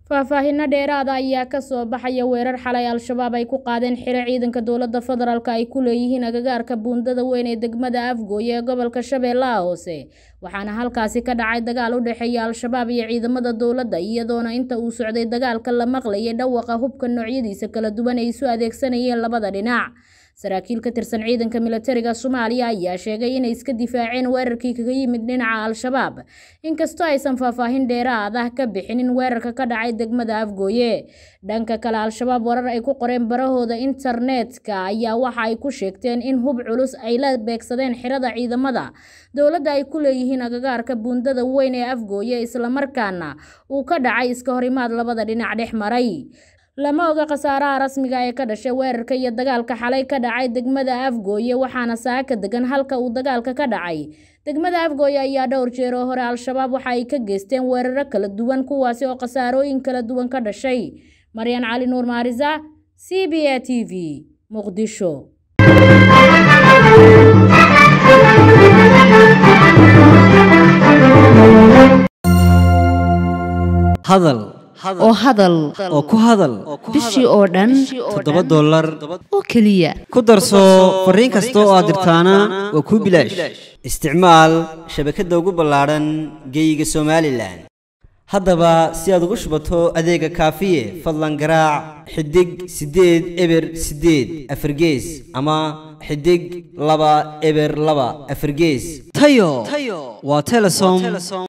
faahfaahinno dheeraad ah ayaa ka soo baxaya weerar xalay Al-Shabaab ay ku qaadeen xiro ciidanka dowladda federaalka ay ku leeyihiin agagaarka buundada weyn ee degmada Afgooye ee gobolka Shabeellaha Hoose waxaana halkaasi ka dhacay dagaal u dhaxeeya Al-Shabaab iyo ciidamada dowladda iyadoona inta uu socday dagaalka la maqlayay dhawaqa hubka noocyadiisa kala duwan ay isu adeegsanayeen labada dhinac saraakiil ka tirsan ciidanka militariga Soomaaliya ayaa sheegay inay iska difaaceen weerarkii kaga yimid dhinaca Al-Shabaab inkastoo aysan faahfaahin dheeraad ah ka bixinin weerarka ka dhacay degmada Afgooye dhanka kale Al-Shabaab warar ay ku qoreen barahooda internetka ayaa waxa ay ku sheegteen in hub culus ay la beegsadeen xirada ciidamada dowladda ay ku leeyihiin agagaarka buundada weyn ee Afgooye isla markaana uu ka dhacay iska horimaad labada dhinac dhex maray lama oga khasaaraha rasmiga ee ka dhashay weerarka iyo dagaalka xalay ka dhacay degmada Afgooye waxaana saaka degan halka uu dagaalka ka dhacay degmada Afgooye ayaa dhowr jeer oo hore Al-Shabaab waxa ay ka geysteen weeraro kala duwan kuwaasi oo khasaarooyin kala duwan ka dhashay Maryan Cali Nuur Maariza CBA TV Muqdisho hadal oo ku hadal bishii oo dhan $7 oo kaliya ku darso fariin kasta oo aad dirtaana waa ku bilaash isticmaal shabakadda ugu ballaaran geyga Soomaaliland haddaba si aad ugu shubato adeega kaafiye fadlan garaac xidig 8 eber 8 afargees ama xidig 2 eber 2 afargees tayo waa Telesom